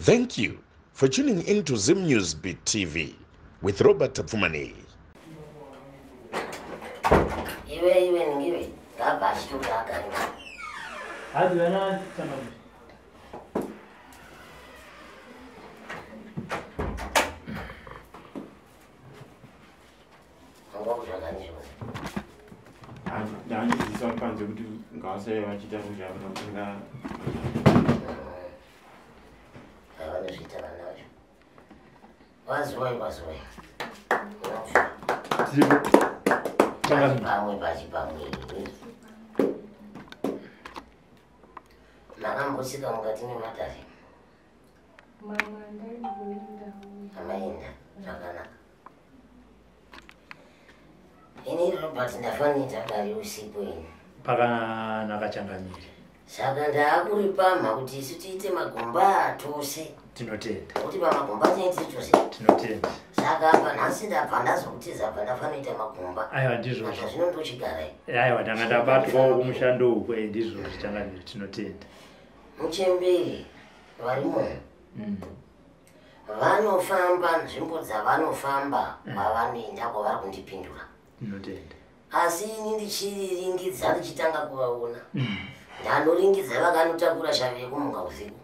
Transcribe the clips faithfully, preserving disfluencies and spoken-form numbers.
Thank you for tuning in to Zim News Beat T V with Robert Tapfumani. Iwe iwe ngiwe ngabashituka kanga. Adwana sana. Dani sisa panze kuti ngase vachita kuzvava kunga Avana zvitana nacho. Wazwai wazwai. Tiripo. Changa pamwe pachi pamwe. Makambosika mukati mematare. Mama ndaimboenda. Amaenda zvakanaka. Ini Robert ndafanira dari usiku ini. Pakanaka changamire. Saka ndakuripama kuti isu tiite magomba tose. Tinotenda. Kuti pamagomba tiite tose. Tinotenda. Saka apa nhasi ndabva ndazokutiza apa ndafanoita magomba. Aiwa ndizvo. Saka zvino ndochigara. Aiwa ndanga ndabatwa kumushando uku ndizvo zvichangamire. Tinotenda. Muchemberi varimo. Mm. Vanofamba nzvimbo dzavanofamba kwavanoenda kwavari kundipindura. Tinotenda. Asi ini ndichiringidza ndichitanga kuvaona. Ndanoringidza vakanotakura shavi yekumuka usiku.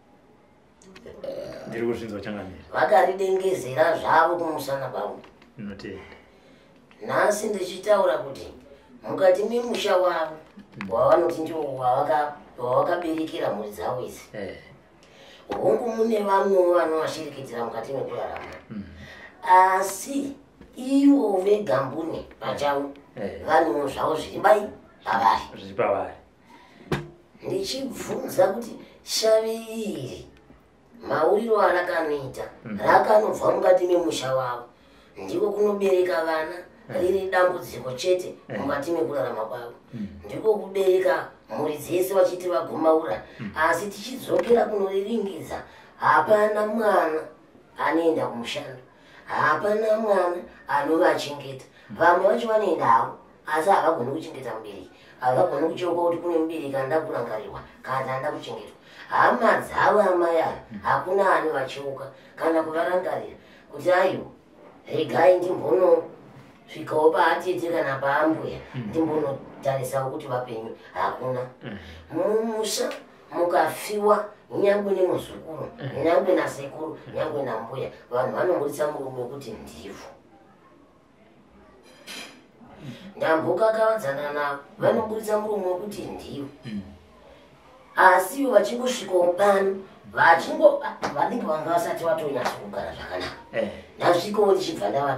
Ndiri kuzvinzwa changamire. Vakaridengezera zvavo kumusana kwavo. Tinotenda. Nhasi ndichitaura kuti mukati memusha wavo wavanoti ndiwo wavakaberekera mhuri dzavo idzi. Eh. Hongu mune vamwewo vanovashirikitira mukati mekurarama. Asi ivo vegambune pachavo vanewo zvavo zviri bai pavari. Zviri pavari. Ndichibvunza kuti shavi iri mauriro arakanoita rakanobva mukati memusha wavo ndiko kunobereka vana riri dambudziko chete mukati mekurarama kwavo. Ndiko kubereka mhuri dzese vachiti vagomaura. Asi tichidzokera kunoriringidza hapana mwana anoenda kumushando, hapana mwana anovachengeta. Vamwe vacho vanoenda havo asi havagoni kuchengeta mubereki. Havagoni kucheuka kuti kune mubereki anoda kurangarirwa kana anoda kuchengetwa. Hama dzavo amai avo hakuna anovacheuka kana kuvarangarira kuti aiwa regai ndimbonosvikawo paatete kana paambuya ndimbonotarisavo kuti vapenyu. Hakuna. Mumusha mukafiwa nyangwe nemuzukuru nyangwe nasekuru nyangwe nambuya vanhu vanomboritsa murume wekuti ndivhu. Ndamboka kavadzana navo vanomboritsa murume wekuti ndivhu. Asi vachingosvikawo pano vachingo vanenge vanga vasati vatonyatsa kugara zvakanaka. Ndasvikawo ndichibva ndavati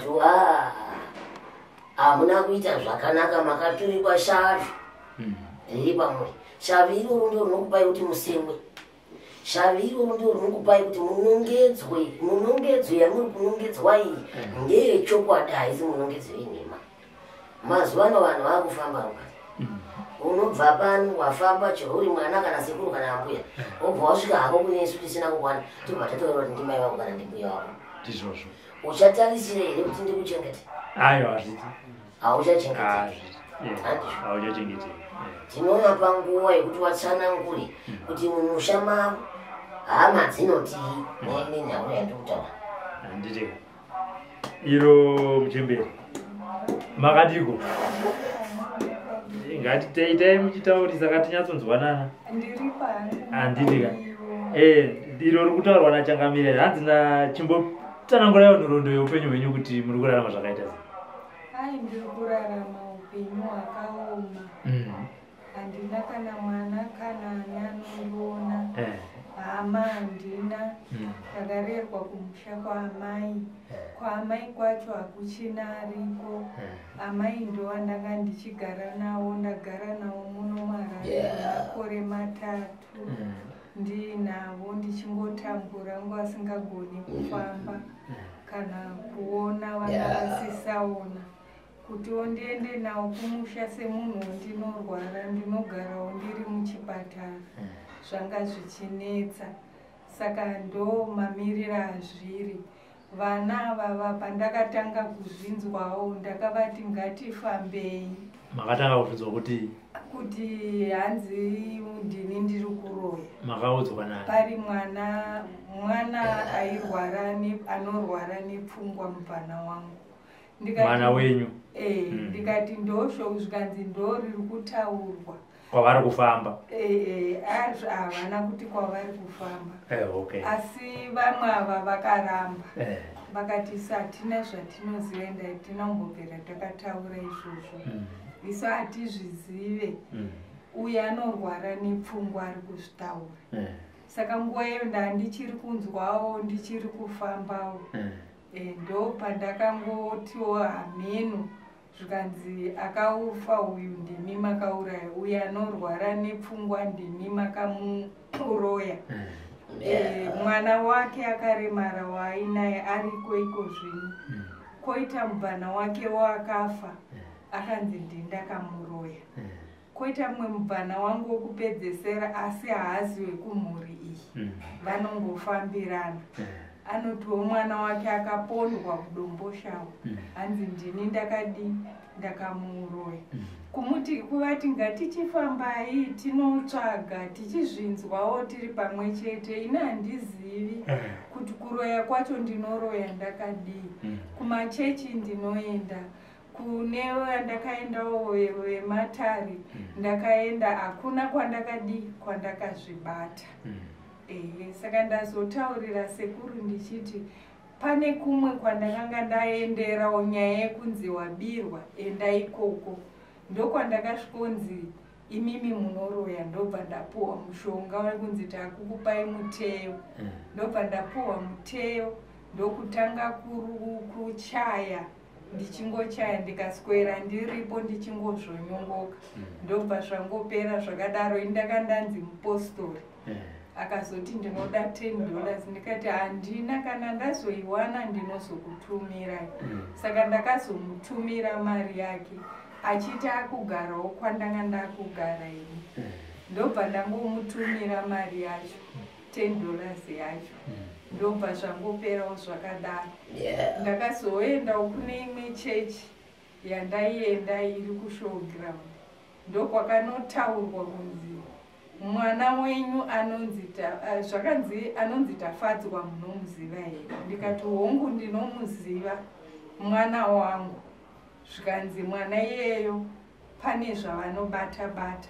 hamuna kuita zvakanaka, makaturikwa shavi riri pamuri. Shavi iroro ndio rinokupai kuti musemwe. Shavi iroro ndio rinokupai kuti munongedzwe. Munongedzwe yamuri kunongedzwa iyi ndeyechokwadi, haisi munongedzo yenhema. Mazuva ano vanhu vakufamba mukati. Unobva pano wafamba chero uri mwana kana sekuru kana ambuya obva wasvika hako kune isu tisina kukwana tobva tataura kuti ndimai vako kana ndimbuya wako. Ndizvozvo. Uchatarisira here kuti ndikuchengete? Aiwa hazviti. Hauchachengete. Hauchachengete. Tinoona panguva yekuti watsanangure kuti mumusha mavo hama dzinoti nenhau yandikutaura. Handiti. Iro Muchemberi. Makadiko. Ngatitaitai muchitaurisa katinyatsonzwanana. Ndiri pano. Handiti ka. Eh, iro rikutaurwa naChangamire hanzi nachimbotanangurawo nhoroondo yeupenyu hwenyu kuti muri kurarama zvakaita sei? Ai ndiri kurarama upenyu hwakaoma. Handina kana mwana kana ani anondiona. Hama handina. Ndakarerwa kumusha kwaamai. Kwaamai kwacho hakuchina ariko. Amai ndo andanga ndichigara nawo, ndagara nawo muno Marara makore matatu. Ndinavo ndichingotambura nguva asingagoni kufamba kana kuona vana vasisaona. Kuti ondiende nawo kumusha semunhu ndinorwara ndinogarawo ndiri muchipatara. Zvanga zvichinetsa. Saka ndo mamirira azviri. Vana ava pandakatanga kuzvinzwawo ndakavati ngatifambei. Makatanga kuzvinzwa kuti kuti hanzi ndini ndiri kuroya. Makaudzwa nani? Pari mwana mwana airwara ne anorwara nepfungwa mubvana wangu. Mwana wenyu? Eh, ndikati ndosho zvikanzi ndori kutaurwa. Kwavari kufamba? Eh, eh, havana kuti kwavari kufamba. Eh, okay. Asi vamwe ava vakaramba. Eh. Vakati satina zvatinoziva enda tinombopera takataura izvozvo. Isu hatizvizive. Uye anorwara nepfungwa ari kuzvitaura. Saka nguva iyo ndandichiri kunzwawo ndichiri kufambawo. Ndo pandakangotiwo hameno zvikanzi akaufa uyu ndimi makauraya, uye anorwara nepfungwa ndimi makamuroya. Mwana wake akaremara waainaye ariko iko zvino. Koita mubvana wake wakafa akanzi ndindakamuroya. Koita mumwe mubvana wangu wokupedzesera asi haazi wekumhuri iyi. Vanongofambirana. Anotiwo mwana wake akapondwa kudomboshawo. Hanzi ndini ndakadi ndakamuroya. Kumuti kuvati ngatichifambai tinotsvaga tichizvinzwawo tiri pamwe chete. Ina handizivi kuti kuroya kwacho ndinoroya ndakadii. Kumachechi ndinoenda. Kune vandakaendawo vematari ndakaenda hakuna kwandakadii kwandakazvibata. Eh, saka ndazotaurira sekuru ndichiti pane kumwe kwandakanga ndaenderawo nyaya yekunzi wabirwa enda ikoko. Ndokwandakasvikonzi imimi munoroya, ndobva ndapuwa mushonga wekunzi takukupai muteyo. Ndobva ndapuwa muteyo ndokutanga kuchaya. Ndichingochaya ndikaswera ndiripo ndichingozvonyongoka. Ndobva zvangopera zvakadaro. Indakandanzi mupostori. Akazoti ndinoda ten dollars. Ndikati handina, kana ndazoiwana ndinozokutumirai. Saka ndakazomutumira mari yake achiti akugarawo kwandanga ndakugara ini. Ndobva ndangomutumira mari yacho ten dollars yacho. Ndobva zvangoperawo zvakadaro. Ndakazoendawo kune imwe chechi yandaienda iri kushowground. Ndokwakanotaurwa kunzi mwana wenyu anonzi zvakanzi anonzi Tafadzwa munomuziva here. Ndikati hongu ndinomuziva mwana wangu. Zvikanzi mwana iyeyo pane zvavanobata bata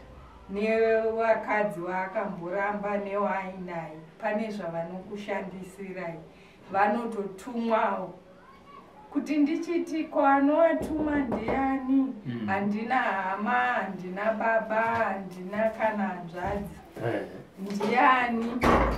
nevakadzi vaakamboramba nevaainaye. Pane zvavanokushandisirai. Vanototumwawo. Kuti ndichiti kwanovatuma ndiani? Handina hama, handina baba, handina kana hanzvadzi. Ndiani?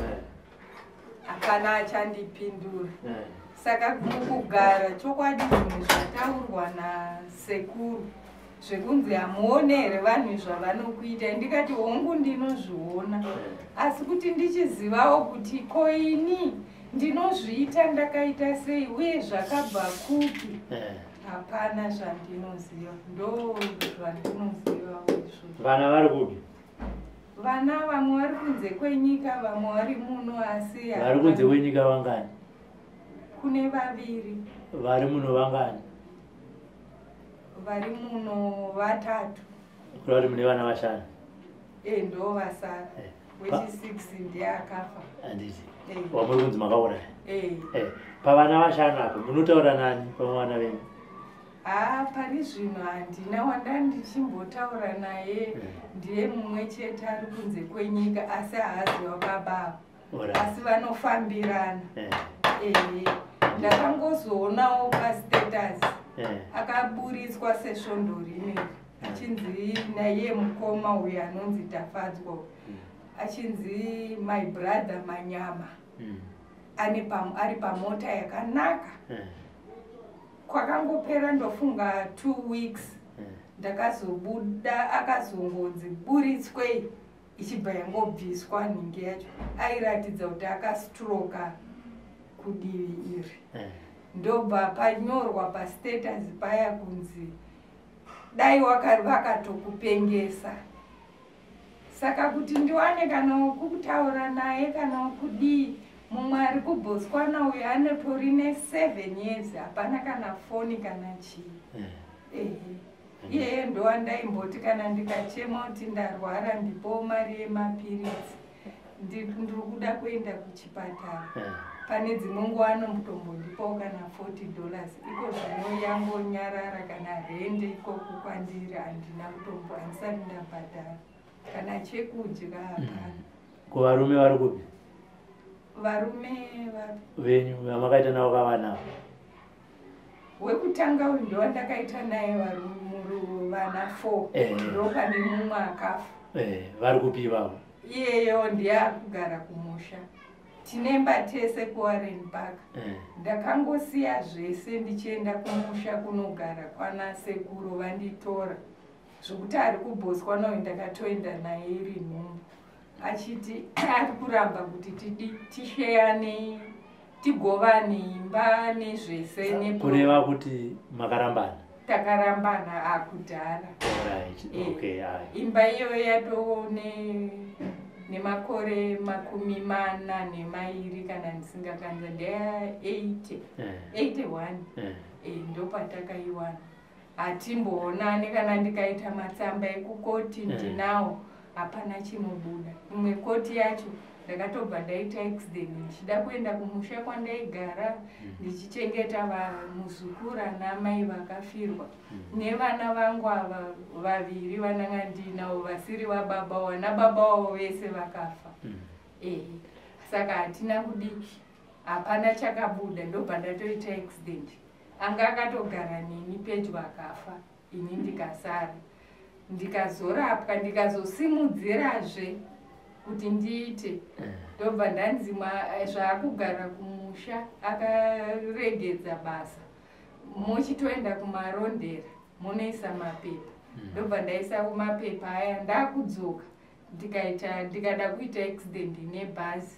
Hapana achandipindura. Saka mukugara chokwadi zvinhu zvataurwa nasekuru zvekunzi hamuone here vanhu zvavanokuita. Ndikati hongu ndinozviona, asi kuti ndichizivawo kuti koini ndinozviita ndakaita sei uye zvakabva kupi. Hapana zvandinoziva. Ndo zvandinoziva izvozvo. Vana vari kupi? Vana vamwe vari kunze kwenyika, vamwe vari muno, asi vari kunze kwenyika vangani? Kune vaviri. Vari muno vangani? Vari muno vatatu. Kuri vari mune vana vashanu? Eh, ndo vasara. Wechisix ndiye akafa. Handiti. Wamuri kunzi makauraya? Eh. Pavana vashanu apa munotaura nani pamwana venyu? Ah, pani zvino handina wanda ndichimbotaura naye. Ndiye mumwe chete ari kunze kwenyika asi haaziva baba. Asi vanofambirana. Eh. Ndakangozoonawo pastatus. Akaburitswa sesvondo rimwe. Achinzi naye mukoma uyu anonzi Tafadzwa. Achinzi my brother Manyama. Ane pam ari pamota yakanaka. Kwakangopera ndofunga two weeks. Ndakazobuda akazongonzi buritswei ichibva yangobviswa nhingi yacho. Airatidza kuti akastroka kudivi iri. Ndobva panyorwa pastatus paya kunzi dai vakatokupengesa. Saka kuti ndiwane kana kutaura naye kana kudii, mumwe ari kuBotswana uyu anotori ne seven years hapana kana foni kana chii. Eh. iyeye ndowandaimboti kana ndikachema kuti ndarwara ndipowo mari yemapiritsi ndiri kuda kuenda kuchipatara pane dzimwe nguva anomutombondipawo kana forty dollars iko zvino yangonyarara kana rende ikoko kwandiri handina kutombo handisati ndabhadhara kana chekudya hapana. Kuvarume vari kupi? Varume venyu vamakaita navo kavanavo? Wekutanga uyu ndowandakaita naye vana four ndo pane mumwe akafa. Vari kupi ivavo? Iyeyo ndiye akugara kumusha. Tinemba tese kuWarren Park. Ndakangosiya zvese ndichienda kumusha kunogara kwana sekuru vanditora. Zvokuti ari kubhoswa nawo ndakatoenda naye iri nhumbu. Achiti ari kuramba kuti tisheyane tigovane imba nezvese nepo. Kureva kuti makarambana? Takarambana akudhara. Alright. Okay, aye. Imba iyo yato ne nemakore makumi mana nemairi kana ndisingakanza ndeya eighty eighty one eh ndo patakaiwana. Hatimboonane kana ndikaita matsamba ekukoti ndinawo hapana chinobuda. Imwe koti yacho ndakatobva ndaita accident ndichida kuenda kumusha kwandaigara ndichichengeta muzukuru namai vakafirwa nevana vangu ava vaviri vananga ndinawo vasiri vababa wana baba wavo vese vakafa. Eh saka hatina kudiki hapana chakabuda ndobva ndatoita accident. Anga akatogara neni pedyo akafa ini ndikasara ndikazorapwa ndikazosimudzirazve kuti ndiite ndobva ndanzima zvaakugara kumusha akaregedza basa muchitoenda kumarondera munoisa mapepa ndobva ndaisa kumapepa aya ndakudzoka ndikaita ndikada kuita accident nebhazi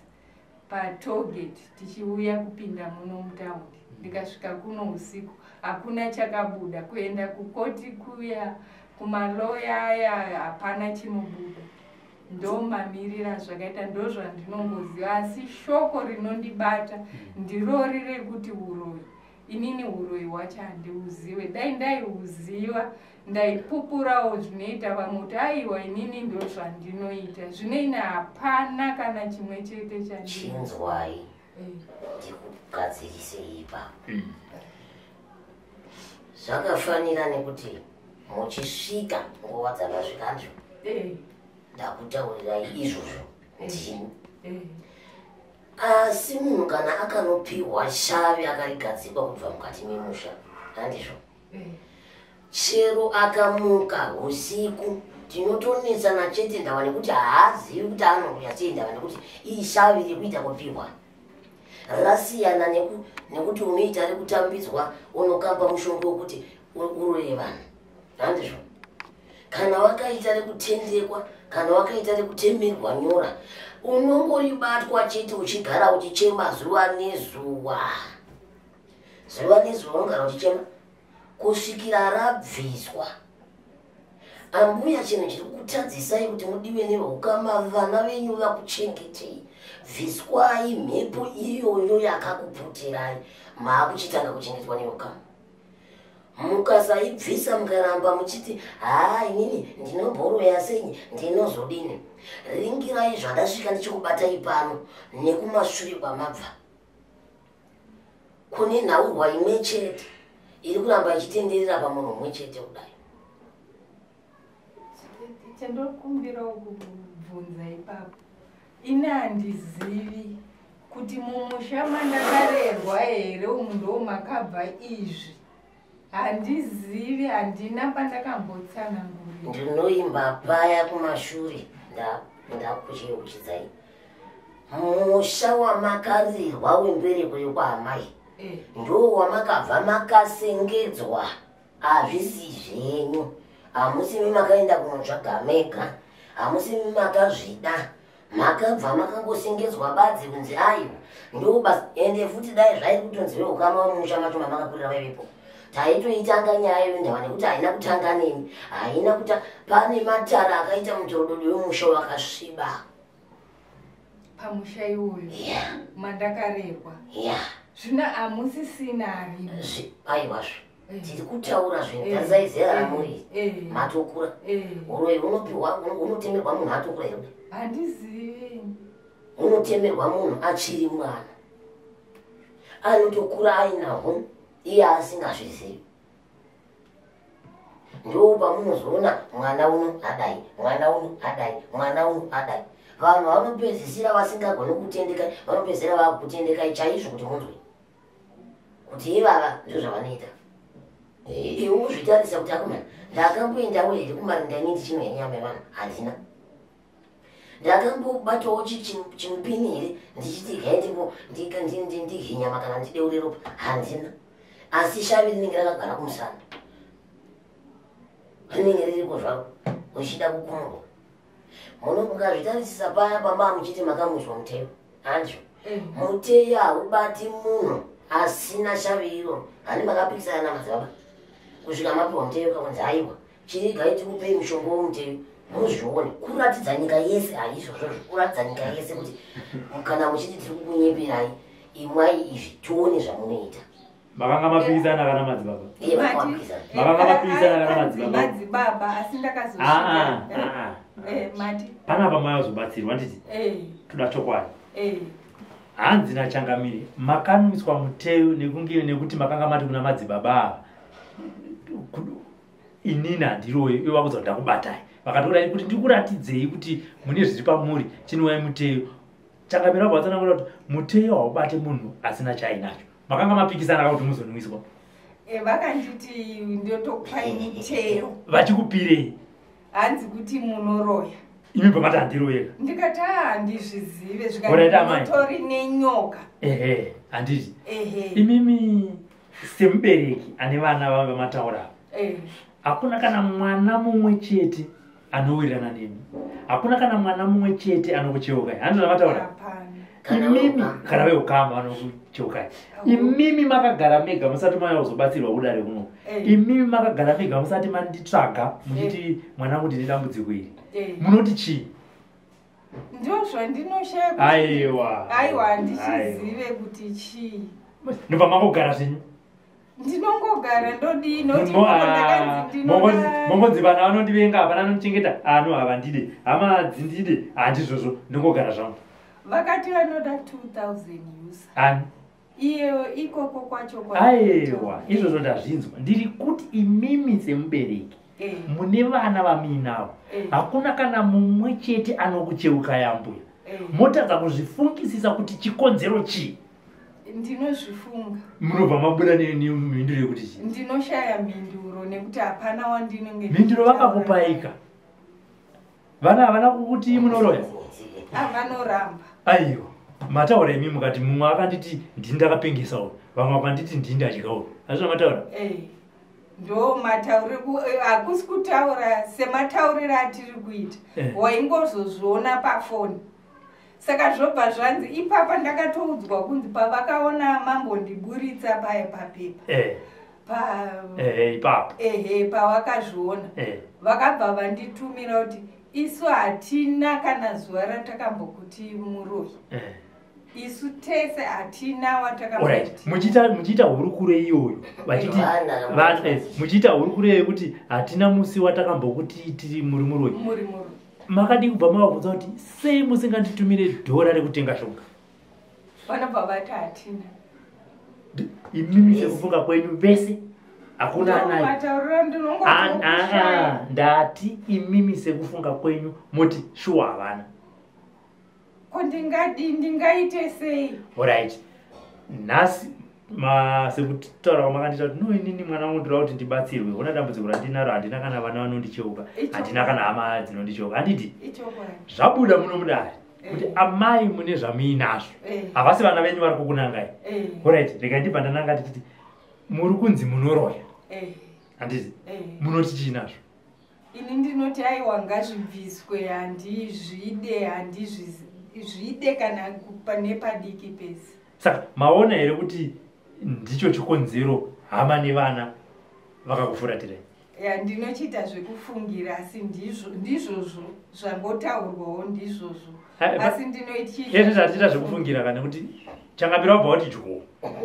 patollgate tichiuya kupinda muno mutaundi ndikasvika kuno usiku hakuna chakabuda kuenda kukoti kuya kumaloya aya hapana chinobuda. Ndo mamirira zvakaita ndo zvandinongoziva asi shoko rinondibata ndiro riri kuti uroyi. Inini uroyi wacho handiuzive. Dai ndaiuziva ndaipupurawo zvinoita vamwe kuti aiwa inini ndo zvandinoita. Zvinoina hapana kana chimwe chete chandinoita. Chinzwai ndikugadzirise ipapo. Zvakafanira nekuti muchisvika nguva dzakasvikanzvo ndakutaurirai izvozvo ndini. Asi munhu kana akanopiwa shavi akarigadzikwa kubva mukati memusha handizvo chero akamuka usiku tinotonetsana chete ndava nekuti haazivi kuti anouya sei ndava nekuti ii shavi rikuita kupiwa rasiyana nekuti unoita rekutambidzwa unokamba mushongo wekuti uroye vanhu handizvo. Kana wakaita rekutendekwa kana wakaita rekutemerwa nyora unongoribatwa chete uchigara uchichema zuva nezuva zuva nezuva unogara uchichema kusvikira rabviswa. Ambuya chinhu chiri kutadzisai kuti mudiwe neukama vana venyu vakuchengetei. Bviswai mhepo iyoyo yakakuputirai maakuchitanga kuchengetwa neukama. Mukasaibvisa mukaramba muchiti haa inini ndinomboroya senyi ndinozodini. Ringirai zvandasvika ndichikubatai pano nekumashure kwamabva. Kune nhaurwa imwe chete iri kuramba ichitenderera pamunhu umwe chete kudai. Chandinokumbirawo kubvunza ipapo ini handizivi kuti mumusha mandakarerwa here umu ndo makabva izvi. Handizivi handina pandakambotsanangurira. Ndinoimba paya kumashure ndakucheuchidzai. Musha wamakarirwa wembereko yekwaamai ndo wamakabva makasengedzwa. Hazvisi zvenyu. Hamusimi makaenda kunotsvaga mega. Hamusimi makazvida. Makabva makangosengedzwa badzi kunzi aiwa ndo basa. Ende futi dai zvairi kutonzive ukama wamusha macho mamakakurira vaivepo taitoitanga nyaya iyo ndava nekuti haina kutanga neni. Haina kuti pane matara akaita mutorododi wemusha wakasviba pamusha iwoyo mandakarerwa. Zvina hamusisina arimo. Aiwazvo tiri kutaura zvinhu tasaizera ramuri matokura uroi unopiwa unotemerwa munhu atokura here handizivi unotemerwa munhu achiri mwana anotokura ainaho iye asingazvizivi ndo pamunozoona mwana uno adai mwana uno adai mwana uno adai vanhu vanopedzisira vasingagoni kutendeka vanopedzisira vakutendekai chaizvo kuti munzwe kuti ivava ndizvo zvavanoita iwe uzvitarisa kuti akomana ndakamboendawo here kumarinda ini ndichino yenyama yevanhu handina ndakambobatawo chimupini here ndichiti gaitipo ndihe nyama kana ndideure ropa handina asi shavi rinenge rakagara kumusana rinenge ririko zvavo uchida kukumurwa muno mukazvitarisisa paya pamba muchiti makamuiswa muteyo hancho muteyo haubati munhu asina shavi iro hani makapikisana namadzibaba kusvika mapiwa muteyo kakunzi aiwa chiri gaiti kupei mushonga womuteyo muzvione kuratidza nyika yese haizvozvo kuratidza nyika yese kuti kana muchiti tiri kukunyeperai imwai izvi tione zvamunoita makanga mapikisana kana madzibaba iye makapikisana makanga mapikisana kana madzibaba madzibaba asi ndakazosvika mati panapa mayozobatsirwa nditi toda chokwadi hanzi nachangamiri makanumiswa muteyo nekunge nekuti makanga mati kuna madzibaba inini handiroyo iwe wakudza kuti ndakubatai vakatorai kuti ndikuratidzei kuti mune zviri pamuri chinwai muteyo changamira wabvatsanangura kuti muteyo haubate munhu asina chainacho makanga mapikisana kuti muzonwiswa vakanditi ndotopai muteyo vachikupirei hanzi kuti munoroya imi pamati handiroyeka ndikati handizvizive zvikanotori nenyoka ehe handiti imimi semubereki ane vana vava mataura hakuna kana mwana mumwe chete anowirirana nemi hakuna kana mwana mumwe chete anokucheukai handizvo mataura imimi kana veukama vanokucheukai imimi makagara mega musati mayakuzobatsirwa kudare kuno imimi makagara mega musati manditsvaga muchiti mwanangu ndine dambudziko iri munoti chii ndo zvandinoshaya aiwa aiwa handichizive kuti chii ndobva makogara zvenyu ndinongogara ndodii mongodzivana vanondivenga hapana anondichengeta ano havandide hama dzindide handizvozvo ndingogara zvangu vakati vanoda two thousand usa ani iyo ikoko kwacho aiwa izvozvo ndazvinzwa ndiri kuti imimi semubereki mune vana vamuinavo hakuna kana mumwe chete anokucheuka yambuya motadza kuzvifungisisa kuti chikonzero chii ndinozvifunga munobva mabuda nemhinduro yekuti chii ndinoshaya mhinduro nekuti hapana wandinenge mhinduro vakakupaika vana havana kukuti munoroya avanoramba aiwa mataura imi mukati mumwe akanditi ndini ndakapengesawo vamwe vakanditi ndini ndadyikawo azvina mataura ndo matauri hakusi kutaura sematauriro atiri kuita waingozozviona pafoni saka zvobva zvanzi ipapa ndakatoudzwa kunzi pavakaona mambondiburitsa paya papepa ipapo ehe pavakazviona vakabva vanditumira kuti isu hatina kana zuva ratakambokuti muroyi isu tese hatina watakamuchita muchiita hurukuro iyoyo vachiti muchiita hurukuro iyoyo kuti hatina musi watakambokuti tiri muri muroyi muri muroyi makadi kubva mavabvunza kuti sei musinganditumire dhora rekutenga shonga vanobva vati hatina imimi sekufunga kwenyu vese hakuna anaye ndati imimi sekufunga kwenyu moti shuwa havana kondingadi ndingaite sei oright nhasi sekutaura kwamakandita kuti no inini mwana wangu ndira kuti ndibatsirwe una dambudziko randinaro handina kana vana vanondicheuka handina kana hama dzinondicheuka handiti zvabuda muno mudare kuti amai mune zvamuinazvo havasi vana venyu vari kukunangai oright rega ndibva ndananga tichiti muri kunzi munoroya handiti munoti chiinazvo ini ndinoti aiwa ngazvibviswe handizvide handizvide kana nepadiki pese saka maona here kuti ndicho chikonzero hama nevana vakakufuratirai ya ndinochiita zvekufungira asi ndizvozvo zvangotaurwawo ndizvozvo asi ndinoitii zvatiita zvekufungira kana kuti changapira wabva kuti dyo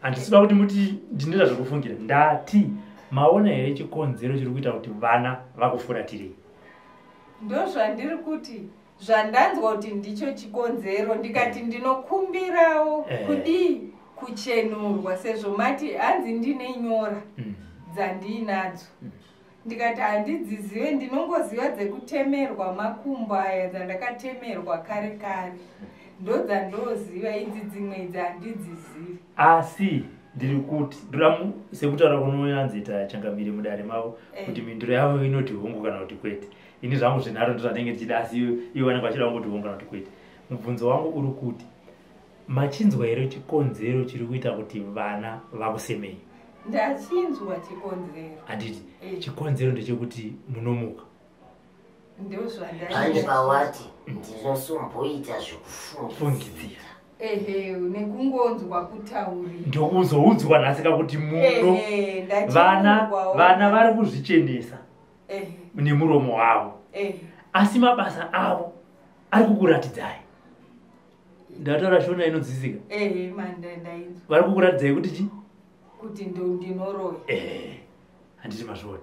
handisida kuti muti ndinoita zvekufungira ndati maona here chikonzero chiri kuita kuti vana vakufuratire. Ndo zvandiri kuti zvandanzwa kuti ndicho chikonzero ndikati ndinokumbirawo kudi kuchenurwa sezvo mati hanzi ndine nyora dzandinadzo. Ndikati handidzizive ndinongoziva dzekutemerwa makumbo aya dzandakatemerwa kare kare ndo dzandoziva idzi dzimwe dzandidzizivi. Asi ndiri kuti ndoda sekutaura kunoyanzita changamiri mudare mavo kuti minduro yavo inoti hongu kana kuti kwete. Ini zvangu zvinharo ndozvanenge ndichida asi ivo vanenge vachida kungoti hongu kana kuti kwete. Mubvunzo wangu uri kuti machinzwa here chikonzero chiri kuita kuti vana vakusemei? Ndachinzwa chikonzero. Handiti chikonzero ndechekuti munomuka. Ndo zvandai. Pane pawati ndinosomboita zvekufungidzira. Ehe, nekungonzwa kutaurira. Ndokuzoudzwa nhasi kuti muno vana vana vari kuzvichenesa nemuromo wavo. Asi mabasa avo ari kukuratidzai. Ndataura shona inodzidzika. Ehe, manda ndainzwa. Vari kukuratidzai kuti chi? Kuti ndo ndinoroya. Eh. Handiti mazvona.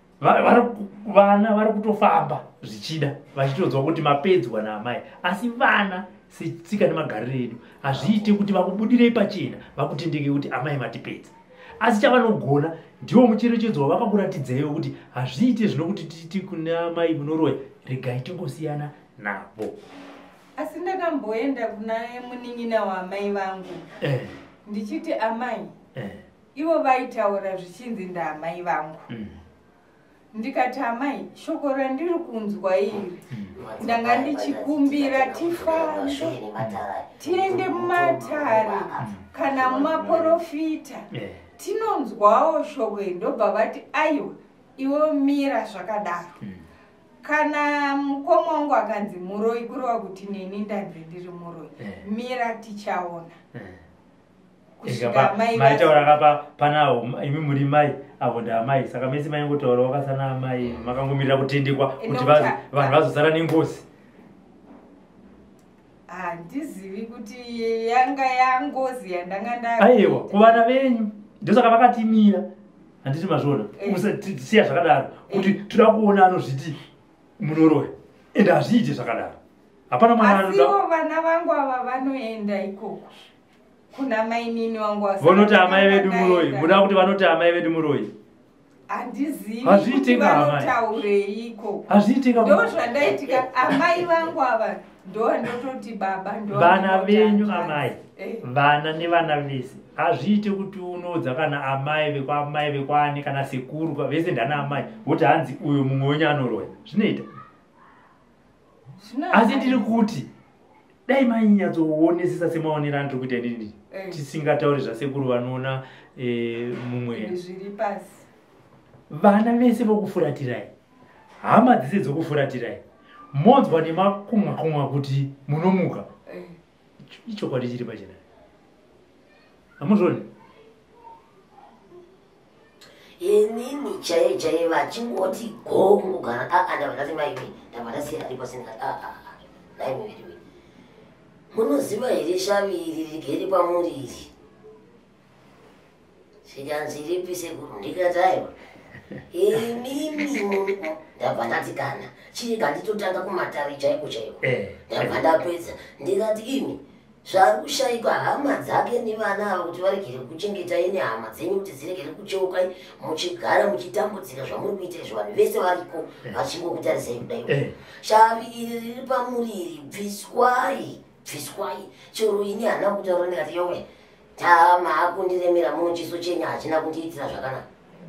Vana vari kutofamba zvichida vachitodzwa kuti mapedzwa naamai. Asi vana setsika nemagariro edu hazviite kuti vakubudirei pachena vakutendeke kuti amai matipedza. Asi chavanogona ndiwo mucherechedzo wavakakuratidzaiwo kuti hazviite zvinokuti titi kuna amai munoroya regai tingosiyana navo. Asi ndakamboenda kuna munin'ina waamai vangu eh. ndichiti amai eh. ivo vaitaura zvichinzi ndaamai vangu. mm. Ndikati amai shoko randiri kunzwa iri mm. ndanga ndichikumbira tifambe tiende mumatare mm. kana mumaprofita yeah. tinonzwawo shoko iri ndobva vati aiwa iwo mira zvakadaro. mm. Kana mukoma wangu akanzi muroi kureva kuti neni ndanzi ndiri muroi yeah. mira tichaona. yeah. maitaura kapa panawo imi muri mai avo ndaamai saka mese maingotaura wakasana amai makangomirira kutendekwa kuti vanhu vazosara nengozi. handizivi kuti yanga yangozi yandanga nda aiwa kuvana venyu ndosaka vakatimira. handiti mazvona siya zvakadaro kuti toda kuona anozviti munoroya ende hazviiti zvakadaro. Hapana mwana asiwo vana vangu ava vanoenda ikoko kuna mainini wangu wasa. Vanoti amai vedu muroi. Muda kuti vanoti amai vedu muroi. Handizivi kuti vanotaurei ikoko. Hazviitika. Ndo zvandaitika amai vangu ava ndo ndototi baba ndo vana venyu amai. Eh. Vana nevana vese. Hazviite kuti unodza kana amai vekwamai vekwani kana sekuru vese ndana amai kuti hanzi uyo mumwe wenyu anoroya. Zvinoita. Asi tiri kuti dai mainyatsoonesesa semaonera antu kuti ndini eh. tisingatauri zvasekuru vanoona eh, mumwe zviri pasi. Vana vese vokufuratirai hama dzese dzokufuratirai monzwa nemakumwa kumwa kuti munomuka eh. ichokwadi chiri pachena. Hamuzvoni? inini chaiye chaiye vachingoti gongo kana aa ndavadati maivi ndavadasira aripo sindikati aa naimiviriwi munoziva here shavi iri rigeri pamuriri zvikanzi ripi sekuru ndikati aiwa imimi ndabva ndati kana chiri kanditotanga kumatari chaiko chaiko ndabva ndapedza ndikati imi zvari kushayikwa hama dzake nevana ava kuti varegere kuchengetai nehama dzenyu kuti dziregere kucheukai muchigara muchitambudzika zvamuri kuita izvo vanhu vese variko vachingokutarisai kudai. Shavi iri riri pamuriri bviswai bviswai chero ini hana kutaura ndikati yowe tama akundiremera muno chiso chenyu hachina kundiitira zvakanaka.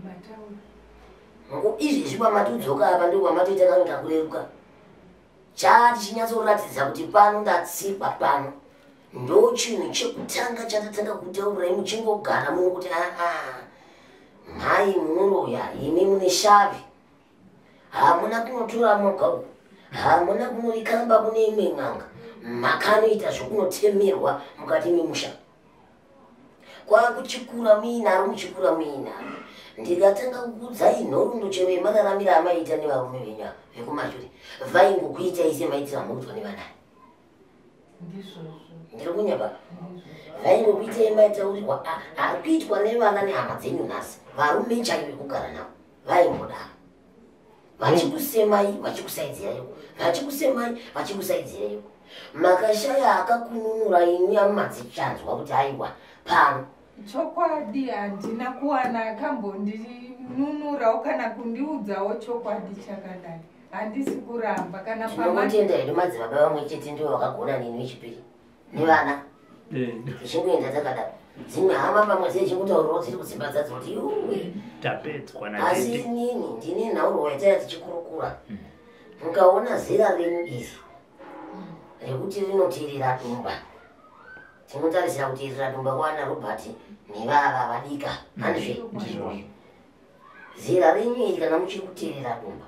Izvezvi pamatudzoka apa ndo pamatoita kano kakureruka chati chinyatsoratidza kuti pano ndatsikwa pano ndo chinhu chekutanga chatatanga kutaurai muchingogara muno kuti aa mhai munoroya imi mune shavi hamuna kunotora moga uku hamuna kunorikamba kune imwe n'anga makanoita zvokunotemerwa mukati memusha kwakuchikura muinaro muchikura muinaro ndikatanga kukudzai nhoroondo chero yemararamira amaita nevarume venyu vekumashure vaingokuitai semaitira murutwa nevanai ndiri kunyapa vaingokuita imaitaurirwa ari kuitwa nevana nehama dzenyu nhasi varume chaivo vekugara navo vaingodaro vachikusemai vachikusaidzireyo vachikusemai vachikusaidzireyo makashaya akakununura imi amadzichanzwa kuti aiwa pano chokwadi handina kuwana akambondinunurawo kana kundiudzawo chokwadi chakadai handisi kuramba kana tinongotenda hedu madzibaba vamwe chete ndivo vakagona nini wechipiri nevana tichingoenda takadaro dzimwe hama pamwe dzechingotaurirwa dziri kudzimba dzadzo kuti iwe asi inini ndine nhauro yaitaya tichikurukura mukaona zera renyu iri rekuti rinoteerera dumba tinotarisira kuteerera dumba kwana Robert nevava vadika handizve zera renyu iri kana muchiri kuteerera dumba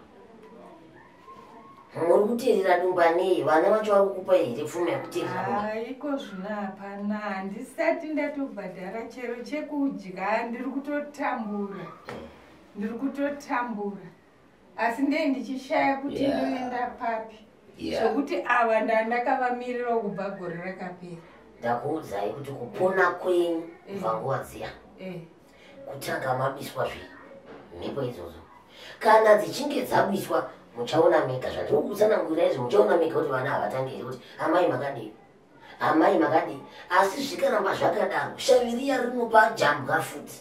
muri kuteerera dumba nei vana vacho vari kukupa here pfuma yekuteerera dumba iko zvino hapana handisati ndatobhadhara chero chekudya ndiri kutotambura ndiri kutotambura asi ndee ndichishaya kuti ndoenda papi zvokuti ava ndandakavamirira kubva gore rakapera ndakuudzai kuti kupona kwenyu kubva nguva dziya kutanga mabiswa zve mhepo idzodzo kana dzichinge dzabiswa muchaona mega zvandiri kutsanangurira izvi muchaona mega kuti vana havatangiri kuti amai makadii amai makadii asi zvikaramba zvakadaro shaviriya rinopa jambwa futi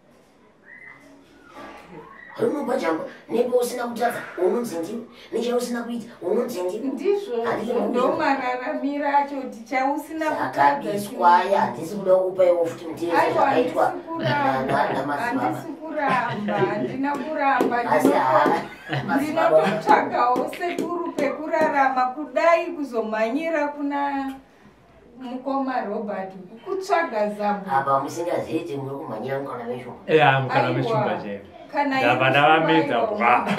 rinopa jambwa nepo usina kutadza unonzi ndiwe nechausina kuita unonzi ndiwe ndizvo ndomararamira acho kuti chausina kutadzakabiswaya handisi kuda kukupa iwo futi mutezo zvakaitwa handisi kuramba handina kuramba ndinototsvagawo sekuru pekurarama kudai kuzomhanyira kuna mukoma Robert kutsvaga zambo apa musingazivi kuti muri kumhanyira mukana veshumba eya mukana veshumba chaivo ndavana vamedza bwa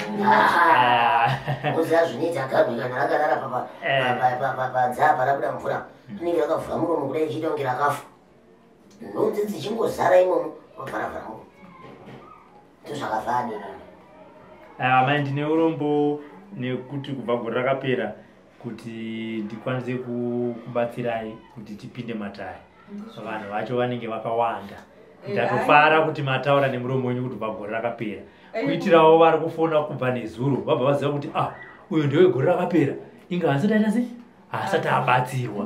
muziva zvinoita garwe kana rakarara panzaa parabuda mvura rinenge rakavhura muromo kudai ichiita kunge rakafa nhonzi dzichingozara imomo vavharavhara muromo ndozvakavhaa nini amai ndine urombo nekuti kubva gore rakapera kuti ndikwanise kubatsirai kuti tipinde matare vanhu vacho vanenge vakawanda ndatofara kuti mataura nemuromo wenyu kuti kubva gore rakapera kuitirawo vari kufona kubva nezuro vabva vaziva kuti ah uyu ndewe gore rakapera inga hasati aita sei hasati abatsirwa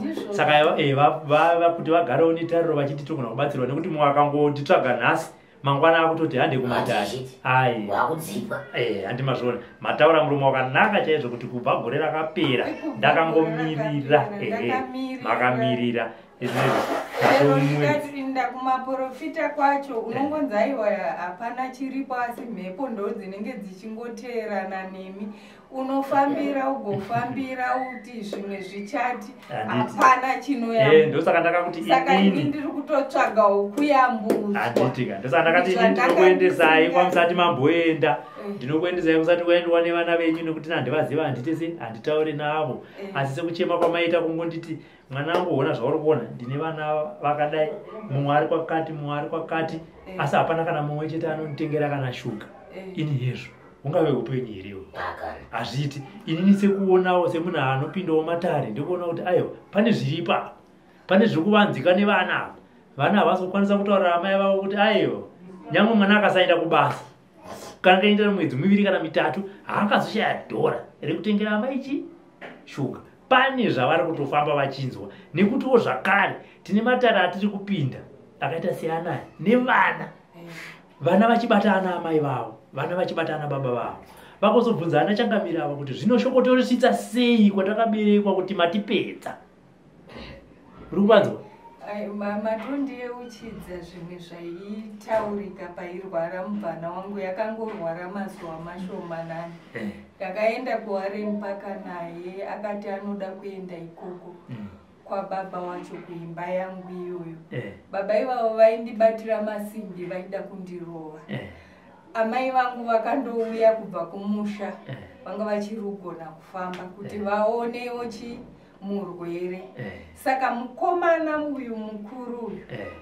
saka kuti vagarewo netariro vachiti togona kubatsirwa nekuti mumwe akangonditsvaga nhasi mangwana akutoti hande kumatare ai handi mazviona mataura muromo wakanaka chaizvo kuti kubva gore rakapera ndakangomirira makamirira ero ndikatiinda kumaprofita kwacho unongonzaiwa hapana chiripo asi mhepo ndo dzinenge dzichingoteerana nemi unofambira ugofambira uti zvimwe zvichati hapana chinoyandosaka ndakakuti saka ini ndiri kutotsvagawo kuyambudzwa handitika ndosaka ndakati ini ndinokuendesai kwamusati mamboenda ndinokuendesai kusati kuendwa nevana venyu nekuti nandivaziva handitese handitaure navo asi sekuchema kwamaita kungonditi mwanangu ona zvauri kuona ndine vana vakadai mumwe ari kwakati mumwe ari kwakati asi hapana kana mumwe chete anonditengera kana shuga ini hezvo ungave upenyu herewo hazviti inini sekuonawo semunhu anopindawo matare ndikuona kuti aiwa pane zviripa pane zviri kuvanzika nevana apa vana havazokwanisa kutaurira amai vavo kuti aiwa nyangwe mwana akasaenda kubasa kana kaenda mwedzi miviri kana mitatu haangazoshaya dhora rekutengera amai chi shuga pane zvavari kutofamba vachinzwa nekutiwo zvakare tine matare atiri kupinda akaita seanaya nevana vana vachibata ana amai vavo vana vachibata ana baba vavo vakuzobvunza ana changamira ava kuti zvino shoko torisvitsa sei kwatakaberekwa kuti matipedza uri kuvanzwa matondi euchidza zvimwe zvaitaurika pairwara mubvana wangu yakangorwara mazuva mashomanani ndakaenda kuwareni paka naye akati anoda kuenda ikoko kwababa wacho kuimba yangu iyoyo baba ivavo vaindibatira masimbi vaida kundirova amai vangu vakandouya kubva kumusha vanga vachirugona kufamba kuti vaonewo chi murwere saka mukomana uyu mukuru uyu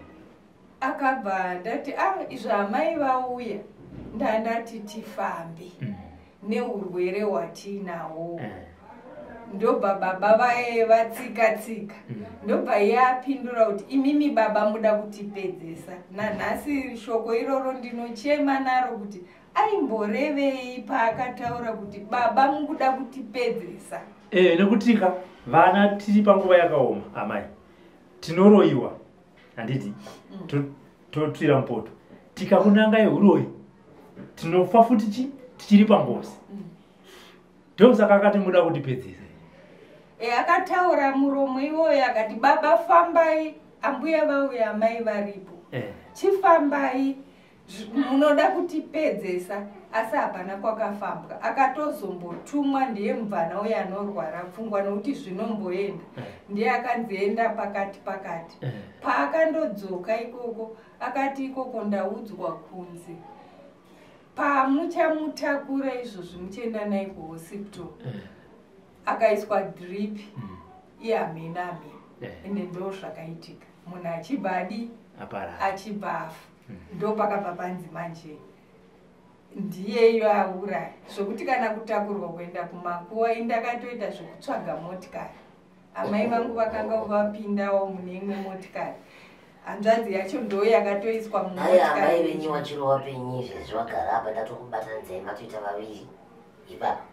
akabva ndati ah izvo amai vauya ndandati tifambe neurwere hwatinahwo ndobva baba vaye vatsika tsika ndobva yapindura kuti imimi baba muda kutipedzesa. Nanhasi shoko iroro ndinochema naro kuti aimborevei paakataura kuti baba mukuda kutipedzesa. Eh, nekutika vana tiri panguva yakaoma amai. Tinoroiwa. Handiti totira mupoto. Tikakunanga yeuroi. Tinofa futi chi tichiri pangozi. Ndosaka akati muda kutipedzesa. E akataura muromo iwoyo akati baba fambai ambuya vauya amai varipo. Eh. Chifambai munoda kutipedzesa asi hapana kwakafambwa. Akatozombotumwa ndiye mubvana uya anorwara pfungwa nokuti zvinomboenda. Ndiye akanzienda pakati pakati. Paakandodzoka ikoko akati ikoko ndaudzwa kunzi pamuchamutakura izvozvi muchienda naye kuhospital. Akaiswa drip iye hamena hamena ende ndo zvakaitika. Munhu achibadi achibva afa. Ndo pakabva panzi manje ndiyeyo auraya zvokuti kana kutakurwa kuenda kumakuwa indakatoita zvokutsvaga motikari. Amai vangu vakanga vapindawo mune imwe motikari. Hanzvadzi yacho ndo yakatoiswa mumotikari. Aya amai venyu wachiro wapenyu izvezvi vagara apa ndatokubata nzema toita vaviri ipapa.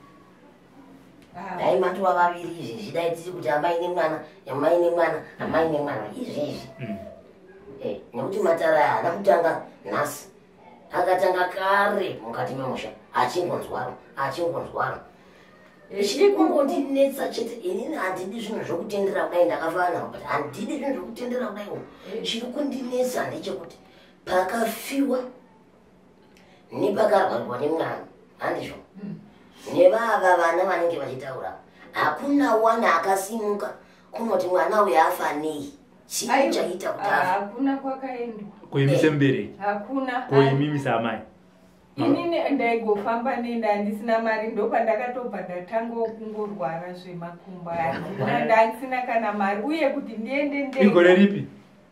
Dai matova vaviri izvezvi dai tiri kuti amai nemwana amai nemwana amai nemwana izvezvi. Eh, nekuti matara haana kutanga nhasi. Akatanga kare mukati memusha achingonzwaro achingonzwaro. Chiri kungondinetsa chete inini handidi zvinhu zvokutendera kudai ndakafana but handidi zvinhu zvokutendera kudai. Chiri kundinetsa ndechekuti pakafiwa nepakarwarwa nemwana handizvo. Nevava vana vanenge vachitaura hakuna wana akasimuka kunoti mwana uyu afa nei. Chii chaita kutafa? Hakuna kwakaendwa. Kuimisa mbereki. Hakuna. Kuimisa amai. Inini ndaigofamba nenda handisina mari ndopandakatobva ndatanga kungorwara zvemakumbo. Handisina kana mari uye kuti ndiende ndege. Igore ripi?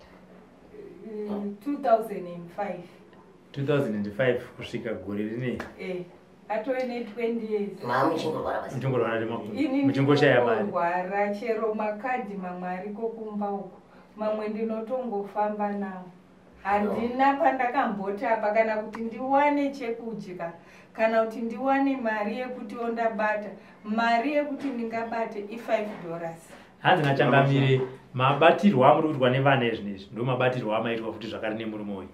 two thousand five. two thousand five kusvika gore rinei. Eh. Atove ne twenty years. Mama muchingorwara basi. Muchingorwara nemakumbo. Muchingoshaya mari. Muchingorwara chero makadhi mamwe ariko kumba uko. Mamwe ndinotongofamba nawo. Handina pandakamboti apa kana kuti ndiwane chekudya kana kuti ndiwane mari yekuti ondabata. Mari yekuti ndingabate i five dollars. Hanzi nachangamire mabatirwa amuri kuitwa nevana izvinezvi ndo mabatirwa amaitwa futi zvakare nemurume uyu.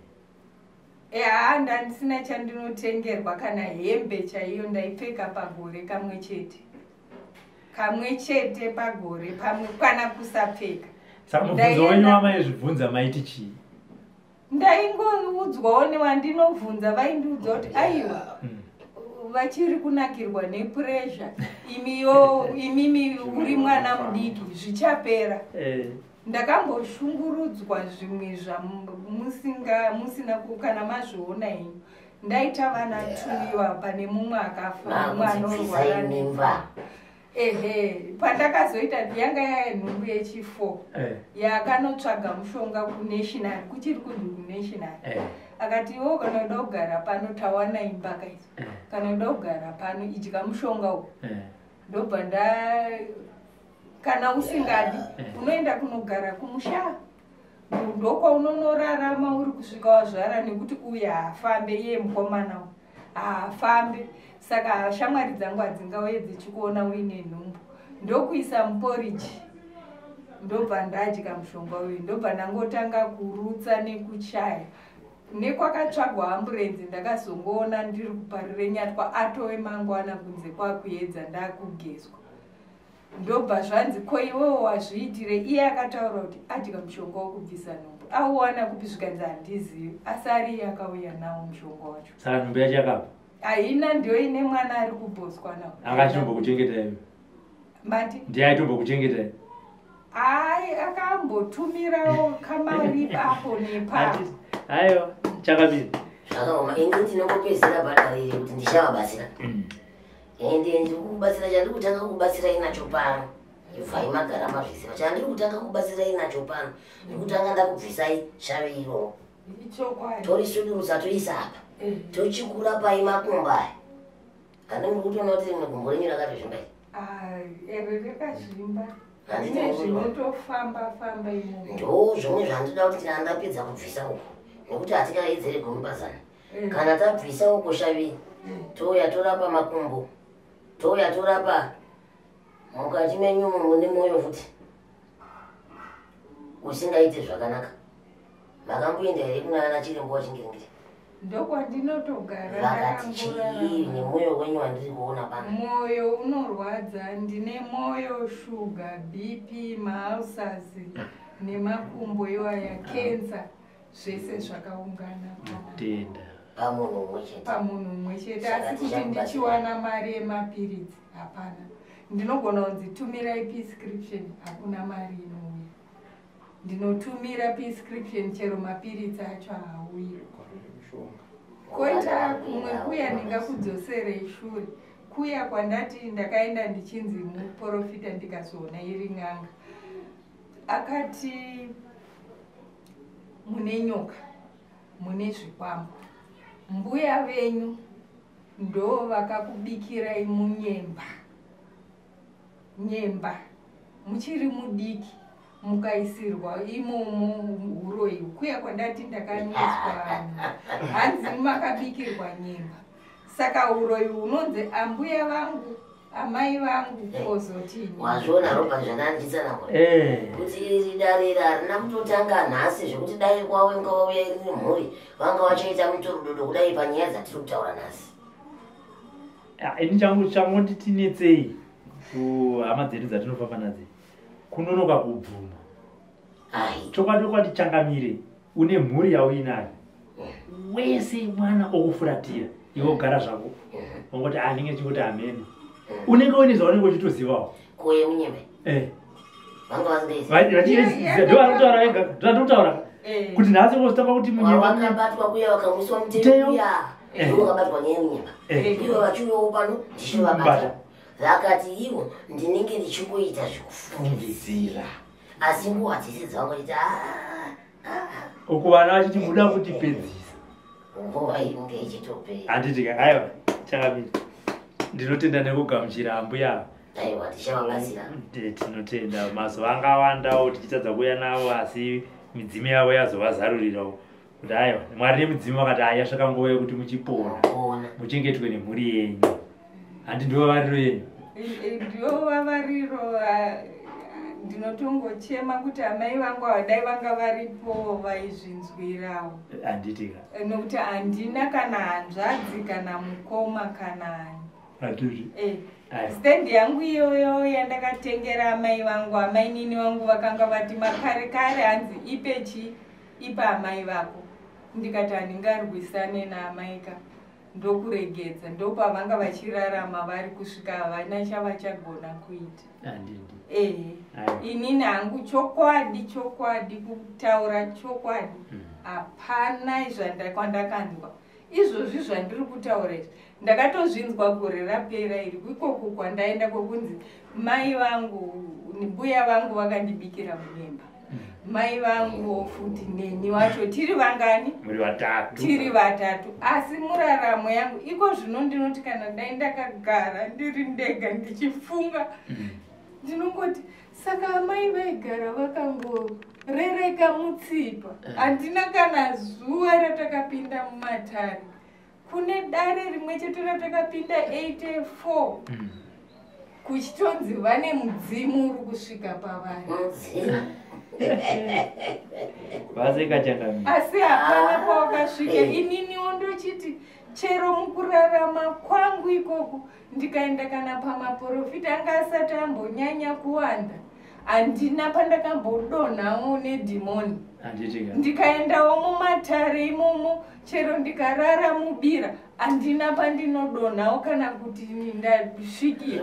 Eha handisina chandinotengerwa kana hembe chaiyo ndaipfeka pagore kamwe chete. Kamwe chete pagore pamwe kana kusapfeka. Saka mubvunzo wenyu wamaizvibvunza maiti chii? Ndaingoudzwawo nevandinovhunza vaindiudza kuti aiwa vachiri kunakirwa nepuresha imiyo imimi uri mwana mudiki zvichapera. Ndakamboshungurudzwa zvimwe zvamusinga musina kana mazviona inyu. Ndaita vana tumiwa pane mumwe akafa mwana anorwara nemba. Ehe, pandakazoita yanga yaenhumbu yechi-four yakanotsvaga mushonga kunational kuchiri kunhu kunational. Akati iwo kana uda kugara pano tawana imba kaisi kana uda kugara pano idya mushonga uyu. Ndobva nda kana usingadi unoenda kunogara kumusha ndokwa unonorarama uri kusvika wazvara nekuti uyu haafambe iye mukomana uyu haafambe. Saka shamwari dzangu hadzingauye dzichikuona uine nhumbu ndokuisa muporiji ndobva ndadya mushonga uyu ndobva ndangotanga kurutsa nekuchaya. Nekwakatsvagwa amburenzi ndakazongoona ndiri kuparire nyatwa atove mangwana kunze kwakuedza ndakugezwa. Ndobva zvanzi ko iwewo wazviitire. Iye akataura kuti adya mushonga wokubvisa nhumbu auwana kupi zvikanzi handizivi asi ari akauya nawo mushonga wacho. Saka nhumbu yacho yakabva? Haina ndio ine mwana ari kubhoswa nawo. Akatombokuchengeta iwe? Mati? Ndiye aitombokuchengeta iwe? Ai akambotumirawo kamari apo nepapo. Aiwa chakamira. Zvakaoma ini ndinongopedzera bhadha riri kuti ndichavabatsira. Ende ndikubatsira chandiri kutanga kubatsira inacho pano. Ibvai magara mazvisiva chandiri kutanga kubatsira inacho pano. Ndikutanga ndakubvisai shave iroro. Torisudurutsa toisa apa. Tochikura pai makumba aya. Kana muri kutoona kuti rimwe gumbo renyu rakatozvimbai. ere rekazvimba handine zvinotofamba famba imomo ndo zvimwe zvandida kuti kana ndapedza kubvisa uko nekuti hatikaedzere gumi bazana kana tabvisa uko Shaviri touya torapa makumbo touya torapa mukati menyumo mune mwoyo futi usingaite zvakanaka makamboenda here kuna ana chirembo wachingiringiri ndokwandinotogara vakati chii nemwoyo wenyu wandiri kuona pano mwoyo unorwadza ndine mwoyo shuga B P maulcers nemakumbo iwaya kensa zvese zvakaungana tenda pamunhu umwe chete pamunhu umwe chete asi kuti ndichiwana mari yemapiritsi hapana ndinogona kunzitumirai prescription hakuna mari inouya ndinotumira prescription chero mapiritsi acho haauyi koita kumwe kuya ndingakudzoserei shure kuya kwandati ndakaenda ndichinzi muprofita ndikazoona iri n'anga akati mune nyoka mune zvikwambo mbuya venyu ndo vakakubikirai munyemba nyemba muchiri mudiki mukaisirwa imomo huro iyo kuya kwandati ndakanyeswa hanzi makabikirwa nyemba saka huro iyo unonzi ambuya vangu amai vangu kozotini wazviona ropa zvandandichitsanangura kuti iri darira harina kutotanga nhasi zvekuti dai kwavo ingauya iri mhuri vanga vachaita mutorudodo kudai panyaya dzatiri kutaura nhasi ini changu changoti tinetsei kuhama dzedu dzatinofamba nadzo kunonoka kubvuma chokwadi kwati changamire une mhuri yauinayo wese mwana okufuratira iwe ugara zvako ongoti anenge chingoti ameni unenge une zvaunenge uchitozivawo koye munyembe eh vanga vasingaisi ndo vanotaura vega ndatotaura kuti nhasi ngozotamba kuti munyemba wakabatwa kuya wakamwiswa mutero kuya iwe wakabatwa nyaya munyemba iwe vachiuyawo pano ndichovabata vakati ivo ndinenge ndichingoita zvekufungidzira asi nguva dzese dzavangoita uku vana vachiti muda kutipedzisa nguva inge ichitopera handitika aiwa chakamira ndinotenda nekugamuchira ambuya aiwa tichavabatsira tinotenda mazuva angawandawo tichitadza kuuya navo asi midzimu yavo yazovazarurirawo kuti aiwa mwari nemidzimu vakati aya zvakangouya kuti muchipona muchengetwe nemhuri yenyu handi ndivo variro yenyu ndivo vavariro ndinotongochema kuti amai vangu havadai vanga varipo vaizvinzwirawo handitika nokuti handina kana hanzvadzi kana mukoma kana ani hatiri stendi yangu iyoyo yandakatengera amai vangu amai nini vangu vakanga vati makare kare hanzi ipechi ipa amai vako ndikati handingarwisane naamaika ndokuregedza ndopavanga vachirarama vari kusvika havana chavachagona kuita ehe inini hangu chokwadi chokwadi kutaura chokwadi hapana zvandakwandakanzwa izvozvi zvandiri kutaura izvi ndakatozvinzwa gore rapera iri ikoko kwandaenda kwokunzi mai vangu mbuya vangu vakandibikira munyemba mai vangu futi neni wacho tiri vangani muri vatatu tiri vatatu asi muraramo yangu iko zvino ndinoti kana dai ndakagara ndiri ndega ndichifunga ndinongoti saka amai vaigara vakangorereka mutsipa handina kana zuva ratakapinda mumatare kune dare rimwe chete ratakapinda eighty-four kuchitonzi vane mudzimu uri kusvika pavari asi hapana pawakasvika inini wondochiti chero mukurarama kwangu ikoko ndikaenda kana pamaprofita anga asati ambonyanya kuwanda handina pandakambodonhawo nedhimoni ndikaendawo mumatare imomo chero ndikarara mubira handina pandinodonhawo kana kuti ndasvikira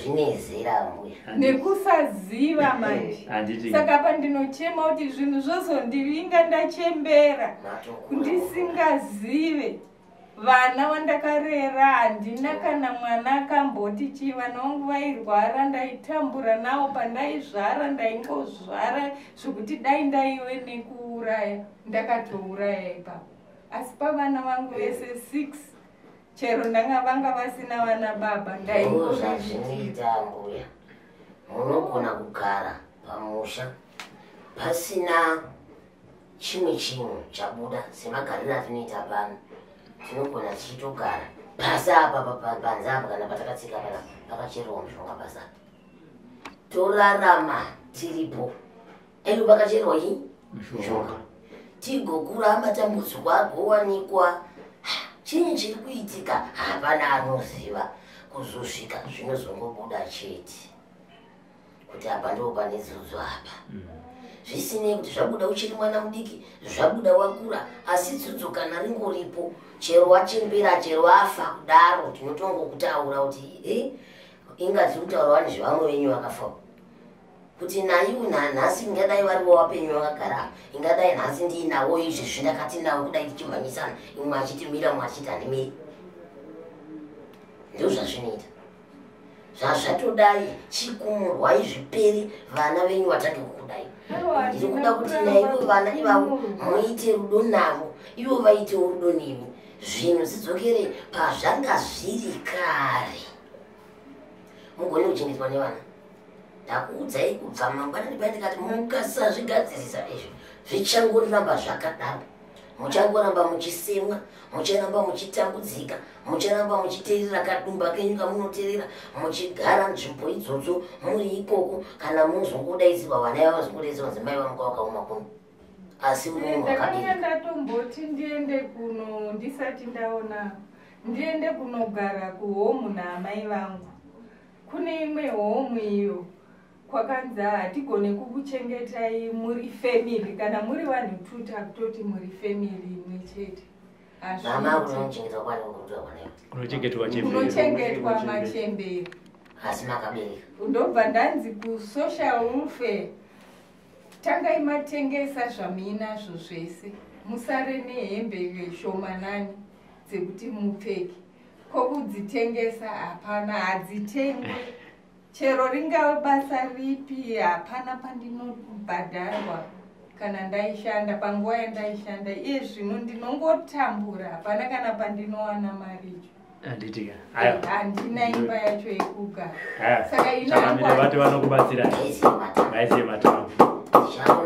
nekusaziva manje saka pandinochema kuti zvinhu zvozondivinga ndachembera ndisingazive vana vandakarera handina kana mwana akamboti chi vana vangu vairwara ndaitambura navo pandaizvara ndaingozvara zvokuti dai ndaiwe nekuuraya ndakatouraya ipapo asi pavana vangu vese six chero ndanga vanga vasina vana baba ndaingozvazvinoita mbuya munogona kugara pamusha pasina chimwe chinhu chabuda semagariro atinoita pano tinogona tichitogara pasi apa panze apa kana patakatsika pana pakacherwa mushonga pasi apa torarama tiripo endo pakacherwa hii mushonga tigokura matambudziko agowanikwa chinyi chiri kuitika hapana anoziva kuzosvika zvinozongobuda chete kuti apa ndo pane dzodzo apa zvisinei kuti zvabuda uchiri mwana mudiki zvabuda wakura asi dzodzo kana ringoripo chero wachembera chero afa kudaro tinotongokutaura kuti eh ingati kutaura vane zvevamwe venyu vakafa kuti naiwo nanhasi ingadai variwo wapenyu vakagara ingadai nhasi ndiinawo izvi zvindakati nawo kudai tichimhanyisana imwe achitimira mwe achiti handimiri ndo zvazvinoita zvazvatodai chikumurwa izviperi vana venyu vatange kukudai ndiri kuda kuti naivo vana ivavo muite rudo navo ivo vaitewo rudo nemi zvinhu zidzokere pazvanga zviri kare mugone kuchengetwa nevana ndakuudzai kubva mangwanani pandikati mukasazvigadzirisa izvi zvichangoramba zvakadaro muchangoramba muchisemwa mucharamba muchitambudzika mucharamba muchiteerera kadumba kenyu kamunoteerera muchigara nzvimbo idzodzo muri ikoko kana muzongodaidzirwa vana ivavo vazongodaidzirwa kuti mai vamuka vakauma kuno asi uri munhu wakadii ndatomboti ndiende kuno ndisati ndaona ndiende kunogara kuhomu naamai vangu kune imwe homu iyo kwakanzi hatigone kukuchengetai muri family kana muri vanhu tuta kutoti muri family imwe chete unochengetwa machemberi asi makabereka ndobva ndanzi kusocial welfare tangai matengesa zvamuinazvo zvese musare nehembe shomanani dzekuti mupfeke kokudzitengesa hapana hadzitengwe chero ringave basa ripi hapana pandinobhadharwa kana ndaishanda panguva yandaishanda iye zvino ndinongotambura hapana kana pandinowana maricho handitika handina imba yacho yekugara saka inavati vanokubatsira vaise matamu